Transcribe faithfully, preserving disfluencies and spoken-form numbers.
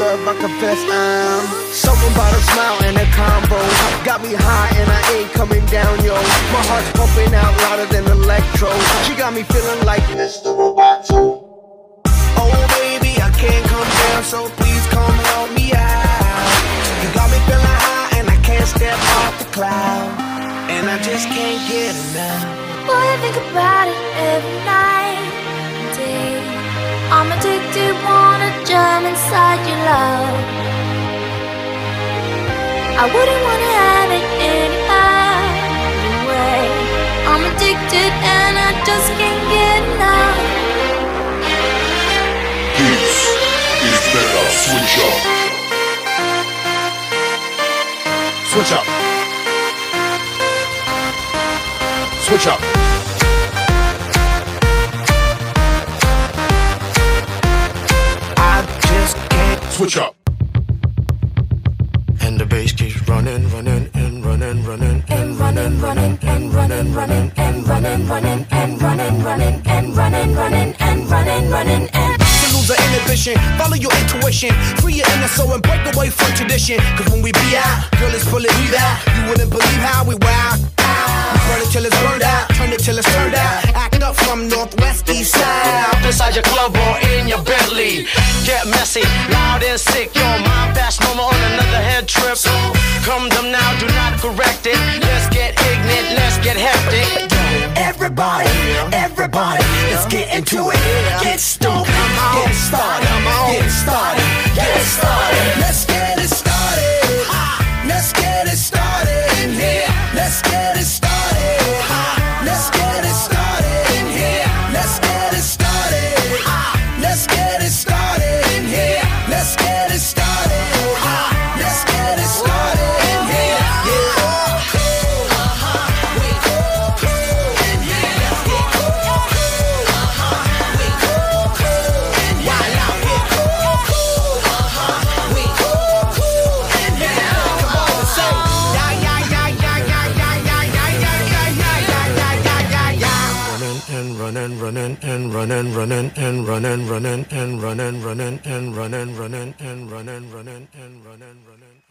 love, I confess I'm something about a smile and a combo. Got me high and I ain't coming down, yo. My heart's pumping out louder than electro. She got me feeling like Mister Roboto. Oh baby, I can't come down, so please come help me out. You got me feeling high and I can't step off the cloud, and I just can't get enough. Boy, I think about it every night and day. I'm addicted, wanna jump inside your love. I wouldn't wanna have it any other way. I'm addicted and I just can't get enough. This is better. Switch up. Switch up. Switch up. I just can't Switch up. And the bass keeps running, running, and running, running, and running, running, and running, running, and running, running, and running, running, and running, running, and running, running, and lose the inhibition, follow your intuition, free your inner soul and break away from tradition. Cause when we be out, girl, it's pulling me out. You wouldn't believe how we wow. We burn it till it's burned out, turn it till it's turned out. Act up from northwest, east side. Inside your club or in your Bentley, get messy, loud and sick. Your mind fast, no more on another head trip. So come them now, do not correct it. Let's get ignorant, let's get hectic. Everybody, everybody, let's get into it. Get stoked, get started, get started, get started. Let's get it started. Let's get it started in here. Let's get it started. Let's get it started in here. Let's get it started. Let's get it started in here. Let's get it started. Let's get it started in here. Running, running, and running, running, and running, running, and running, running, and running, running, and running, running, and running, running.